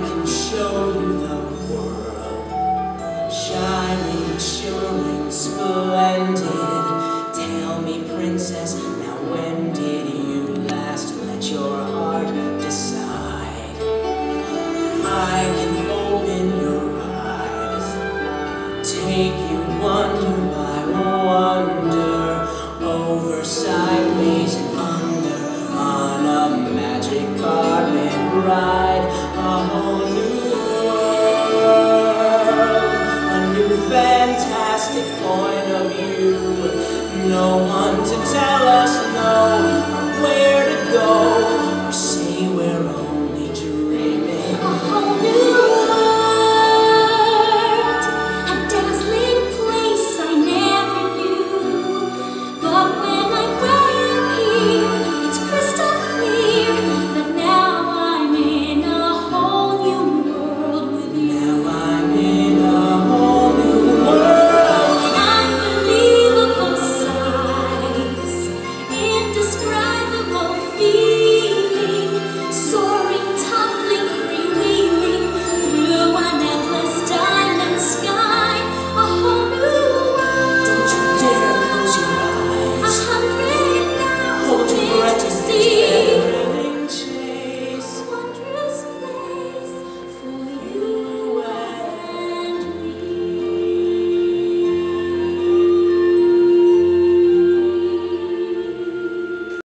can show you the world, shining, shimmering, splendid. Tell me, princess, now when did you last let your heart decide? I can open your eyes, take you wonder by wonder, over, sideways, and under, on a magic carpet ride, a whole new world, a new fantastic point of view. No one to tell us no, or where to go, or say we're only dreaming. A whole new world, a dazzling place I never knew. But when I arrive here, it's crystal clear that now I'm in a whole new world with you. Now I'm in a whole new world. Unbelievable sights, indescribable feeling, soaring, tumbling, freewheeling through an endless diamond sky. A whole new world. Don't you dare close your A eyes. 100,000 Hold your breath things to and see.